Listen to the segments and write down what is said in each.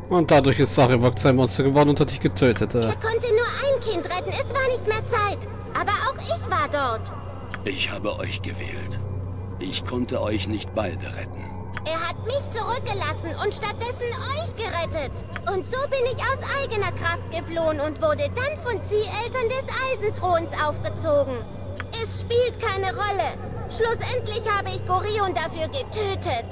Und dadurch ist Sarevok zu einem Monster geworden und hat dich getötet. Er konnte nur ein Kind retten, es war nicht mehr Zeit. Aber auch ich war dort. Ich habe euch gewählt. Ich konnte euch nicht beide retten. Er hat mich zurückgelassen und stattdessen euch gerettet. Und so bin ich aus eigener Kraft geflohen und wurde dann von Zieheltern des Eisenthrons aufgezogen. Es spielt keine Rolle. Schlussendlich habe ich Gorion dafür getötet.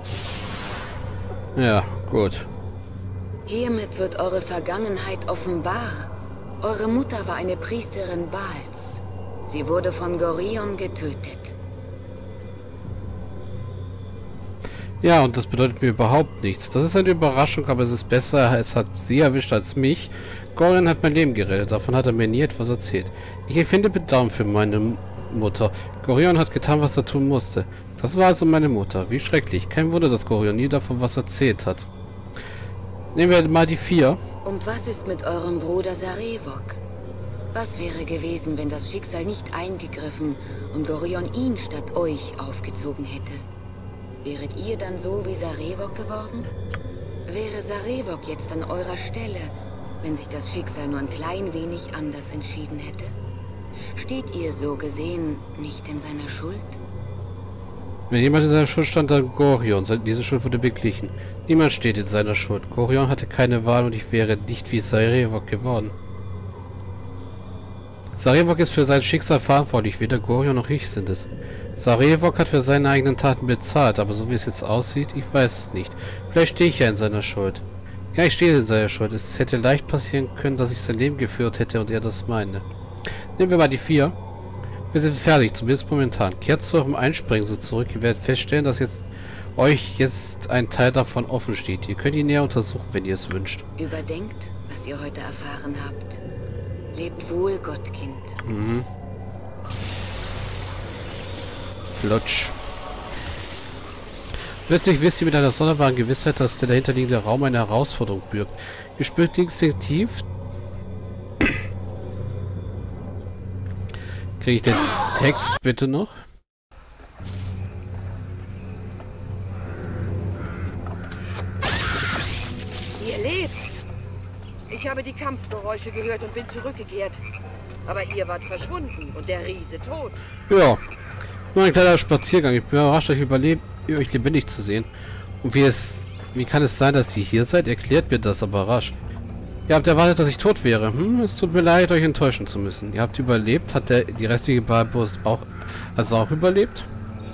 Ja, gut. Hiermit wird eure Vergangenheit offenbar. Eure Mutter war eine Priesterin Baals. Sie wurde von Gorion getötet. Ja, und das bedeutet mir überhaupt nichts. Das ist eine Überraschung, aber es ist besser, es hat sie erwischt als mich. Gorion hat mein Leben gerettet, davon hat er mir nie etwas erzählt. Ich empfinde Bedauern für meine Mutter. Gorion hat getan, was er tun musste. Das war also meine Mutter. Wie schrecklich. Kein Wunder, dass Gorion nie davon was erzählt hat. Nehmen wir mal die 4. Und was ist mit eurem Bruder Sarevok? Was wäre gewesen, wenn das Schicksal nicht eingegriffen und Gorion ihn statt euch aufgezogen hätte? Wäret ihr dann so wie Sarevok geworden? Wäre Sarevok jetzt an eurer Stelle, wenn sich das Schicksal nur ein klein wenig anders entschieden hätte? Steht ihr so gesehen nicht in seiner Schuld? Wenn jemand in seiner Schuld stand, dann Gorion. Diese Schuld wurde beglichen. Niemand steht in seiner Schuld. Gorion hatte keine Wahl und ich wäre nicht wie Sarevok geworden. Sarevok ist für sein Schicksal verantwortlich, weder Gorion noch ich sind es. Sarevok hat für seine eigenen Taten bezahlt, aber so wie es jetzt aussieht, ich weiß es nicht. Vielleicht stehe ich ja in seiner Schuld. Ja, ich stehe in seiner Schuld. Es hätte leicht passieren können, dass ich sein Leben geführt hätte und er das meine. Nehmen wir mal die 4. Wir sind fertig, zumindest momentan. Kehrt zu eurem Einsprengsel zurück. Ihr werdet feststellen, dass euch jetzt ein Teil davon offen steht. Ihr könnt ihn näher untersuchen, wenn ihr es wünscht. Überdenkt, was ihr heute erfahren habt. Lebt wohl, Gottkind. Mhm. Flutsch. Plötzlich wisst ihr mit einer sonderbaren Gewissheit, dass der dahinterliegende Raum eine Herausforderung birgt. Ihr spürt instinktiv... Kriege ich den Text bitte noch? Ihr lebt! Ich habe die Kampfgeräusche gehört und bin zurückgekehrt. Aber ihr wart verschwunden und der Riese tot. Ja, nur ein kleiner Spaziergang. Ich bin überrascht, euch lebendig zu sehen. Und wie kann es sein, dass ihr hier seid? Erklärt mir das aber rasch. Ihr habt erwartet, dass ich tot wäre. Es tut mir leid, euch enttäuschen zu müssen. Ihr habt überlebt. Hat die restliche Balbrust auch überlebt?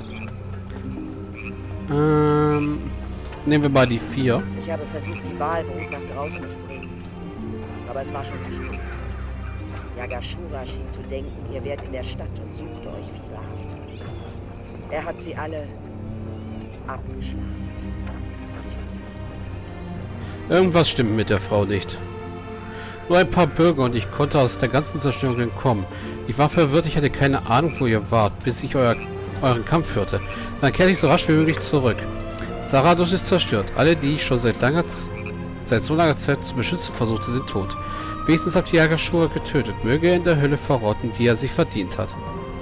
Nehmen wir mal die 4. Ich habe versucht, die Walbrut nach draußen zu bringen. Aber es war schon zu spät. Yagashura schien zu denken, ihr wärt in der Stadt und suchte euch fieberhaft. Er hat sie alle abgeschlachtet. Ich wollte nichts mehr. Irgendwas stimmt mit der Frau nicht. Nur ein paar Bürger und ich konnte aus der ganzen Zerstörung entkommen. Ich war verwirrt, ich hatte keine Ahnung, wo ihr wart, bis ich euren Kampf hörte. Dann kehrte ich so rasch wie möglich zurück. Zarathos ist zerstört. Alle, die ich schon seit so langer Zeit zu beschützen versuchte, sind tot. Wenigstens habt ihr Yagashura getötet. Möge er in der Hölle verrotten, die er sich verdient hat.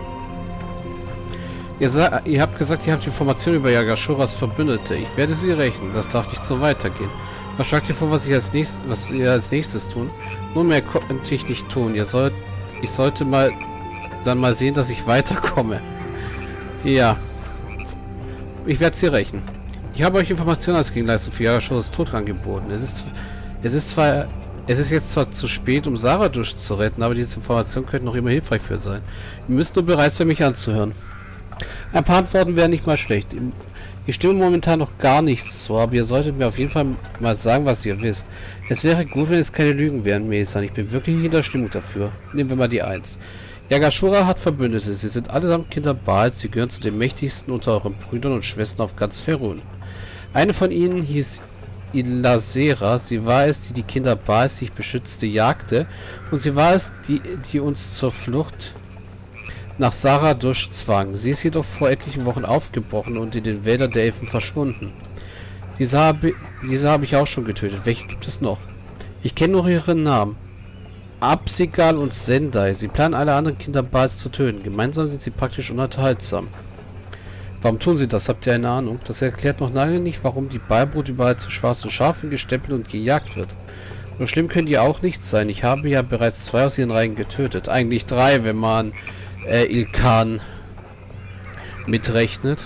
Ihr habt gesagt, ihr habt Informationen über Yagashuras Verbündete. Ich werde sie rächen. Das darf nicht so weitergehen. Was schlagt ihr vor, was ihr als nächstes tun? Nun mehr konnte ich nicht tun. Ich sollte mal sehen, dass ich weiterkomme. Ja. Ich werde sie rächen. Ich habe euch Informationen als Gegenleistung für Yagashuras Tod angeboten. Es ist jetzt zwar zu spät, um Zarathos zu retten, aber diese Informationen könnten noch immer hilfreich für sein. Ihr müsst nur bereit sein, mich anzuhören. Ein paar Antworten wären nicht mal schlecht. Ich stimme momentan noch gar nichts zu, aber ihr solltet mir auf jeden Fall mal sagen, was ihr wisst. Es wäre gut, wenn es keine Lügen wären, Mesan. Ich bin wirklich nicht in der Stimmung dafür. Nehmen wir mal die 1. Yagashura hat Verbündete. Sie sind allesamt Kinder Baals. Sie gehören zu den mächtigsten unter euren Brüdern und Schwestern auf ganz Ferun. Eine von ihnen hieß Ilasera. Sie war es, die Kinder Baals, die ich beschützte, jagte. Und sie war es, die uns zur Flucht nach Zarathos zwang. Sie ist jedoch vor etlichen Wochen aufgebrochen und in den Wäldern der Elfen verschwunden. Diese habe ich auch schon getötet. Welche gibt es noch? Ich kenne nur ihre Namen. Absigal und Sendai. Sie planen alle anderen Kinder Baals zu töten. Gemeinsam sind sie praktisch unaushaltsam. Warum tun sie das? Habt ihr eine Ahnung? Das erklärt noch lange nicht, warum die Beibrut überall zu schwarzen Schafen gestempelt und gejagt wird. So schlimm können die auch nicht sein. Ich habe ja bereits 2 aus ihren Reihen getötet. Eigentlich 3, wenn man Ilkan mitrechnet.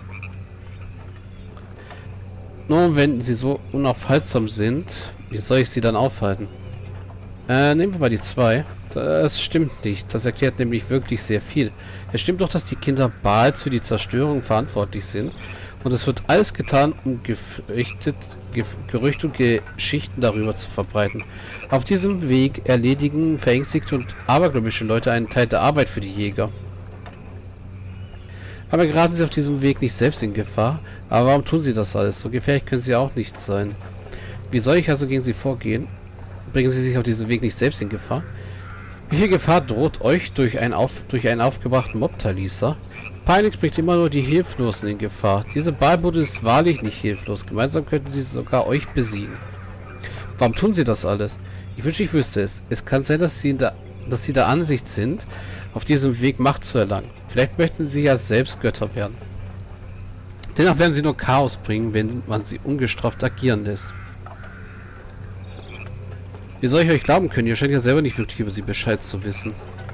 Nun, wenn sie so unaufhaltsam sind, wie soll ich sie dann aufhalten? Nehmen wir mal die 2. Das stimmt nicht. Das erklärt nämlich wirklich sehr viel. Es stimmt doch, dass die Kinder Baals für die Zerstörung verantwortlich sind. Und es wird alles getan, um Gerüchte und Geschichten darüber zu verbreiten. Auf diesem Weg erledigen verängstigte und abergläubische Leute einen Teil der Arbeit für die Jäger. Aber geraten sie auf diesem Weg nicht selbst in Gefahr? Aber warum tun sie das alles? So gefährlich können sie auch nicht sein. Wie soll ich also gegen sie vorgehen? Bringen sie sich auf diesem Weg nicht selbst in Gefahr? Wie viel Gefahr droht euch durch einen aufgebrachten Mob, Talisa? Peinlich bringt immer nur die Hilflosen in Gefahr. Diese Beibrut ist wahrlich nicht hilflos. Gemeinsam könnten sie sogar euch besiegen. Warum tun sie das alles? Ich wünschte, ich wüsste es. Es kann sein, dass sie der Ansicht sind, auf diesem Weg Macht zu erlangen. Vielleicht möchten sie ja selbst Götter werden. Dennoch werden sie nur Chaos bringen, wenn man sie ungestraft agieren lässt. Wie soll ich euch glauben können? Ihr scheint ja selber nicht wirklich über sie Bescheid zu wissen.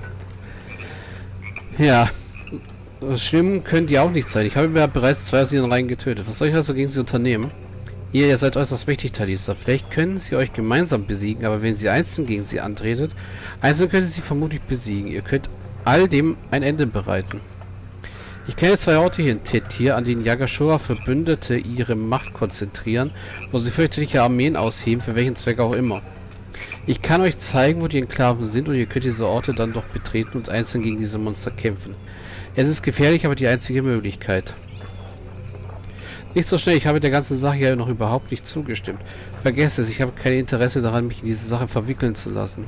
Ja, schlimm können die auch nicht sein. Ich habe ja bereits 2 aus ihren Reihen getötet. Was soll ich also gegen sie unternehmen? Ihr seid äußerst mächtig, Talisa. Vielleicht können sie euch gemeinsam besiegen, aber wenn sie einzeln gegen sie antretet, einzeln könnt ihr sie vermutlich besiegen. Ihr könnt all dem ein Ende bereiten. Ich kenne 2 Orte hier in Tetir, an denen Yagashora Verbündete ihre Macht konzentrieren, wo sie fürchterliche Armeen ausheben, für welchen Zweck auch immer. Ich kann euch zeigen, wo die Enklaven sind, und ihr könnt diese Orte dann doch betreten und einzeln gegen diese Monster kämpfen. Es ist gefährlich, aber die einzige Möglichkeit. Nicht so schnell, ich habe der ganzen Sache ja noch überhaupt nicht zugestimmt. Vergesst es, ich habe kein Interesse daran, mich in diese Sache verwickeln zu lassen.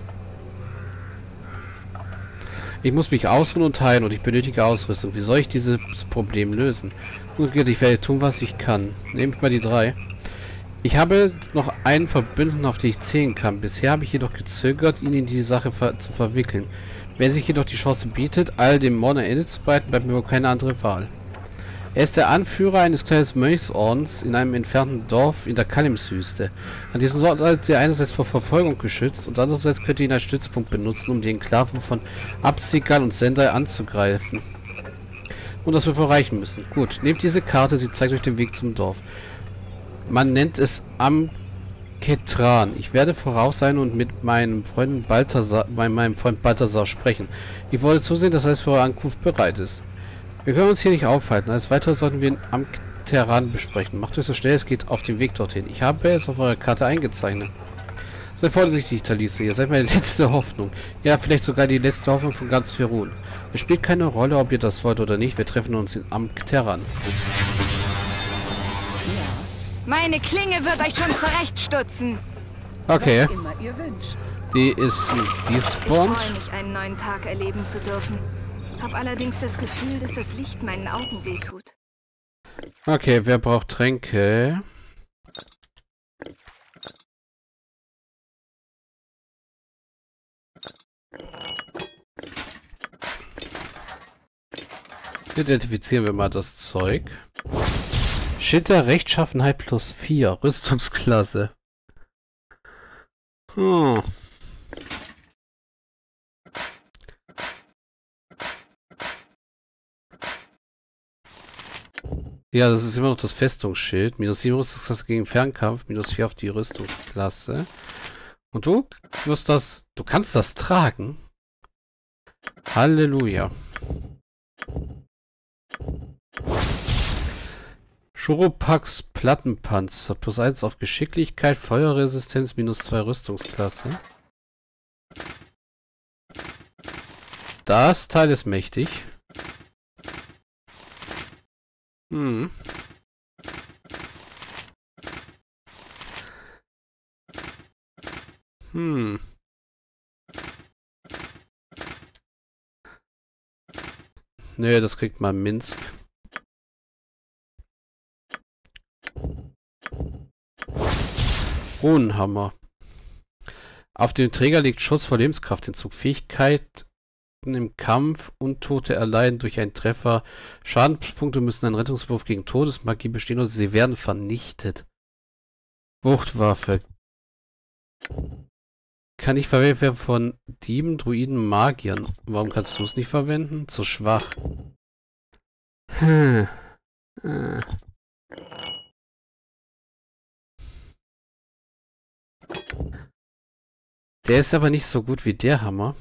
Ich muss mich ausruhen und heilen und ich benötige Ausrüstung. Wie soll ich dieses Problem lösen? Nun gut, ich werde tun, was ich kann. Nehmt mal die 3. Ich habe noch einen Verbündeten, auf den ich zählen kann. Bisher habe ich jedoch gezögert, ihn in die Sache zu verwickeln. Wenn sich jedoch die Chance bietet, all dem Mord ein Ende zu bereiten, bleibt mir wohl keine andere Wahl. Er ist der Anführer eines kleinen Mönchsordens in einem entfernten Dorf in der Kalimswüste. An diesem Ort ist er einerseits vor Verfolgung geschützt und andererseits könnt ihr ihn als Stützpunkt benutzen, um die Enklaven von Absigal und Sendai anzugreifen. Und das wird wohl reichen müssen. Gut, nehmt diese Karte, sie zeigt euch den Weg zum Dorf. Man nennt es Amketran. Ich werde voraus sein und mit meinem Freund Balthasar sprechen. Ich wollte zusehen, dass alles für eure Ankunft bereit ist. Wir können uns hier nicht aufhalten. Als weiteres sollten wir in Amketran besprechen. Macht euch so schnell es geht auf den Weg dorthin. Ich habe es auf eurer Karte eingezeichnet. Seid vorsichtig, Talisa. Ihr seid meine letzte Hoffnung. Ja, vielleicht sogar die letzte Hoffnung von ganz Ferun. Es spielt keine Rolle, ob ihr das wollt oder nicht. Wir treffen uns in Amketran. Meine Klinge wird euch schon zurechtstutzen. Okay. Was immer ihr wünscht. Die ist despawned. Ich freue mich, einen neuen Tag erleben zu dürfen. Hab allerdings das Gefühl, dass das Licht meinen Augen wehtut. Okay, wer braucht Tränke? Identifizieren wir mal das Zeug. Schild der Rechtschaffenheit plus 4. Rüstungsklasse. Ja, das ist immer noch das Festungsschild. Minus 7 Rüstungsklasse gegen Fernkampf. Minus 4 auf die Rüstungsklasse. Und du wirst das... Du kannst das tragen? Halleluja. Choropax Plattenpanzer. Plus 1 auf Geschicklichkeit, Feuerresistenz, minus 2 Rüstungsklasse. Das Teil ist mächtig. Nee, das kriegt mal Minsk. Runenhammer. Auf dem Träger liegt Schutz vor Lebenskraftentzug. Fähigkeit Verletzten im Kampf, Untote erleiden durch einen Treffer. Schadenspunkte müssen einen Rettungswurf gegen Todesmagie bestehen oder sie werden vernichtet. Wuchtwaffe. Kann nicht verwendet werden von Dieben, Druiden, Magiern. Warum kannst du es nicht verwenden? Zu schwach. Der ist aber nicht so gut wie der Hammer.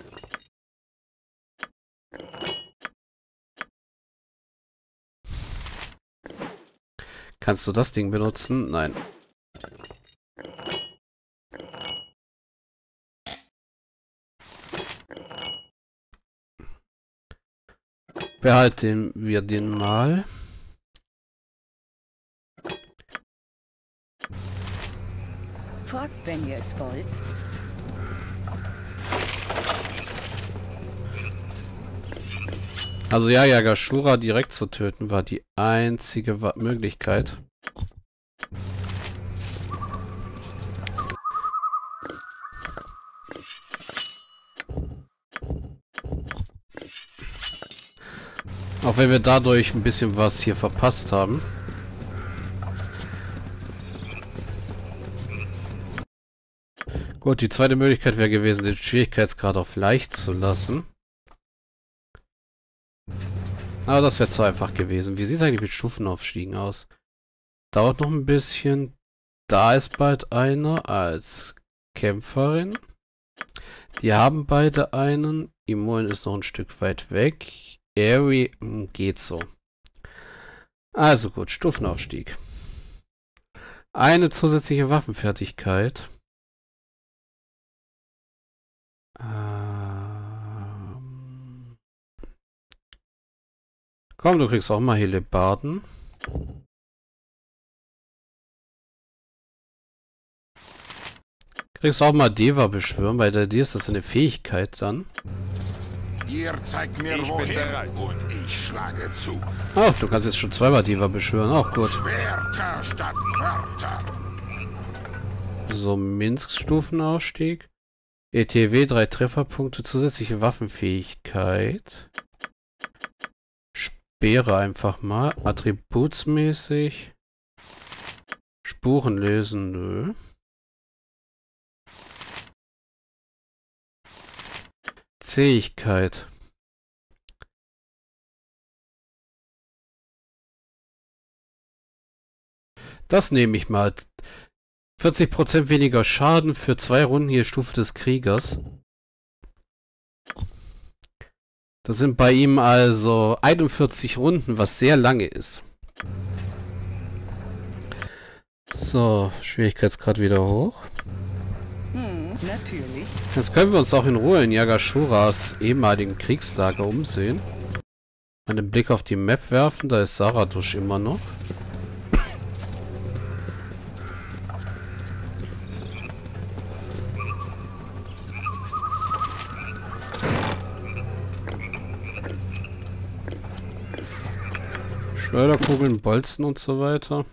Kannst du das Ding benutzen? Nein. Behalten wir den mal. Fragt, wenn ihr es wollt. Also ja, Yagashura direkt zu töten war die einzige Möglichkeit. Auch wenn wir dadurch ein bisschen was hier verpasst haben. Gut, die zweite Möglichkeit wäre gewesen, den Schwierigkeitsgrad auf leicht zu lassen. Aber das wäre zu einfach gewesen. Wie sieht es eigentlich mit Stufenaufstiegen aus? Dauert noch ein bisschen. Da ist bald einer als Kämpferin. Die haben beide einen. Imoen ist noch ein Stück weit weg. Eri geht so. Also gut, Stufenaufstieg. Eine zusätzliche Waffenfertigkeit. Komm, du kriegst auch mal Hellebarden. Kriegst auch mal Deva beschwören, weil dir ist das eine Fähigkeit dann. Ihr zeigt mir wohin und ich schlage zu. Ach, du kannst jetzt schon zweimal Deva beschwören, auch gut. Schwerter statt Wörter. So, Minsks Stufenaufstieg. ETW 3 Trefferpunkte, zusätzliche Waffenfähigkeit. Speere einfach mal. Attributsmäßig. Spuren lesen, nö. Zähigkeit. Das nehme ich mal. 40% weniger Schaden für 2 Runden hier Stufe des Kriegers. Das sind bei ihm also 41 Runden, was sehr lange ist. So, Schwierigkeitsgrad wieder hoch. Natürlich. Jetzt können wir uns auch in Ruhe in Yagashuras ehemaligen Kriegslager umsehen. Einen Blick auf die Map werfen, da ist Zarathustra immer noch. Schleuderkugeln, Bolzen und so weiter.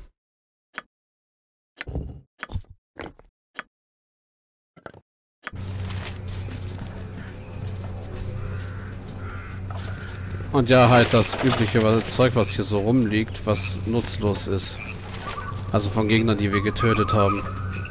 Und ja, halt das übliche Zeug, was hier so rumliegt, was nutzlos ist. Also von Gegnern, die wir getötet haben.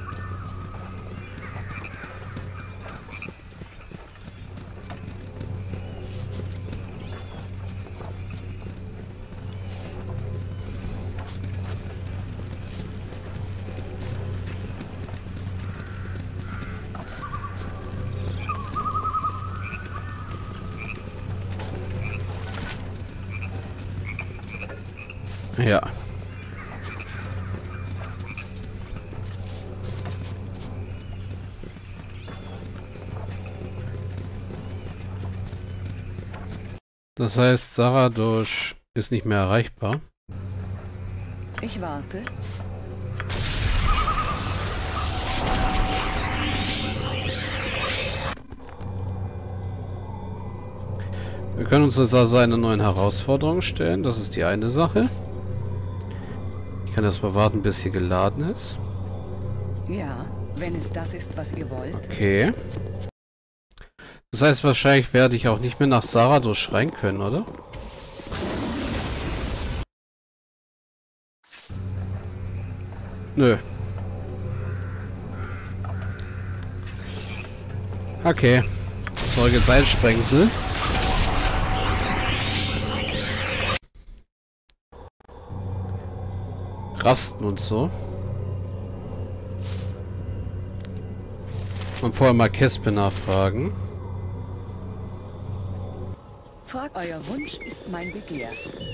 Ja. Das heißt, Zarathustra ist nicht mehr erreichbar. Ich warte. Wir können uns also eine neue Herausforderung stellen. Das ist die eine Sache. Ich kann erst mal warten, bis hier geladen ist. Ja, wenn es das ist, was ihr wollt. Okay. Das Das heißt, wahrscheinlich werde ich auch nicht mehr nach Sarados schreien können, oder? Nö. Okay. Zeuge Seilsprengsel. Rasten und so. Und vorher mal Kespe nachfragen. Fragt, euer Wunsch ist mein Begehr.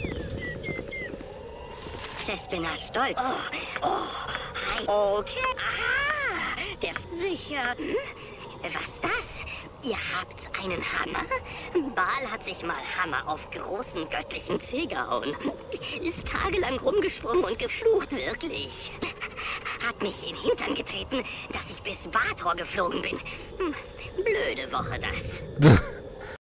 Cespina stolz. Okay. Aha, der sicher. Was das? Ihr habt einen Hammer? Baal hat sich mal Hammer auf großen göttlichen Zeh gehauen. Ist tagelang rumgesprungen und geflucht, wirklich. Hat mich in den Hintern getreten, dass ich bis Bator geflogen bin. Blöde Woche das.